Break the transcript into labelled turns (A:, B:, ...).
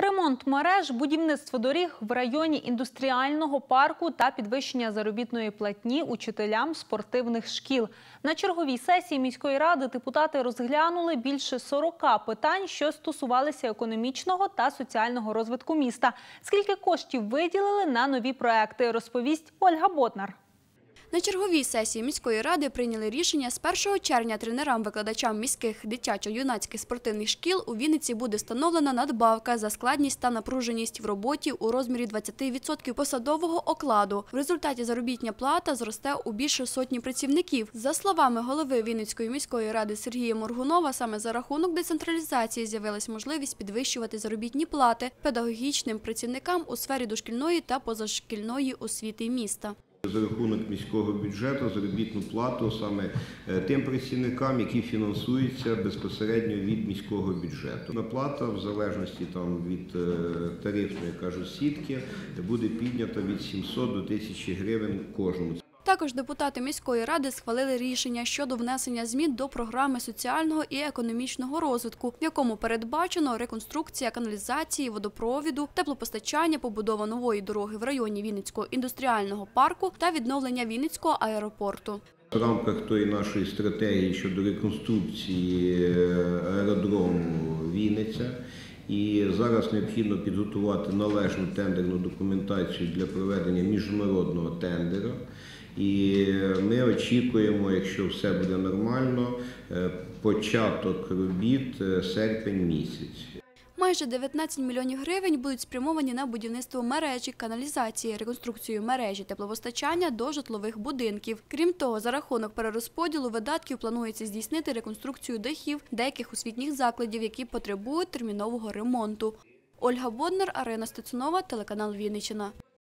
A: Ремонт мереж, будівництво доріг в районі індустріального парку та підвищення заробітної платні учителям спортивних шкіл. На черговій сесії міської ради депутати розглянули більше 40 питань, що стосувалися економічного та соціального розвитку міста. Скільки коштів виділили на нові проекти, розповість Ольга Боднар.
B: На черговій сесії міської ради прийняли рішення: з 1 червня тренерам-викладачам міських дитячо-юнацьких спортивних шкіл у Вінниці буде встановлена надбавка за складність та напруженість в роботі у розмірі 20% посадового окладу. В результаті заробітна плата зросте у більше сотні працівників. За словами голови Вінницької міської ради Сергія Моргунова, саме за рахунок децентралізації з'явилась можливість підвищувати заробітні плати педагогічним працівникам у сфері дошкільної та позашкільної освіти міста.
C: За рахунок міського бюджету заробітну плату саме тим працівникам, які фінансуються безпосередньо від міського бюджету. Наплата в залежності від тарифної, кажуть, сітки буде піднята від 700 до 1000 гривень кожному.
B: Також депутати міської ради схвалили рішення щодо внесення змін до програми соціального і економічного розвитку, в якому передбачено реконструкція каналізації, водопровіду, теплопостачання, побудова нової дороги в районі Вінницького індустріального парку та відновлення Вінницького аеропорту.
C: В рамках тої нашої стратегії щодо реконструкції аеродрому Вінниця, і зараз необхідно підготувати належну тендерну документацію для проведення міжнародного тендеру. І ми очікуємо, якщо все буде нормально, початок робіт серпень місяць.
B: Майже 19 мільйонів гривень будуть спрямовані на будівництво мережі каналізації, реконструкцію мережі теплопостачання до житлових будинків. Крім того, за рахунок перерозподілу видатків планується здійснити реконструкцію дахів деяких освітніх закладів, які потребують термінового ремонту. Ольга Боднар, Арина Стецунова, телеканал Вінниччина.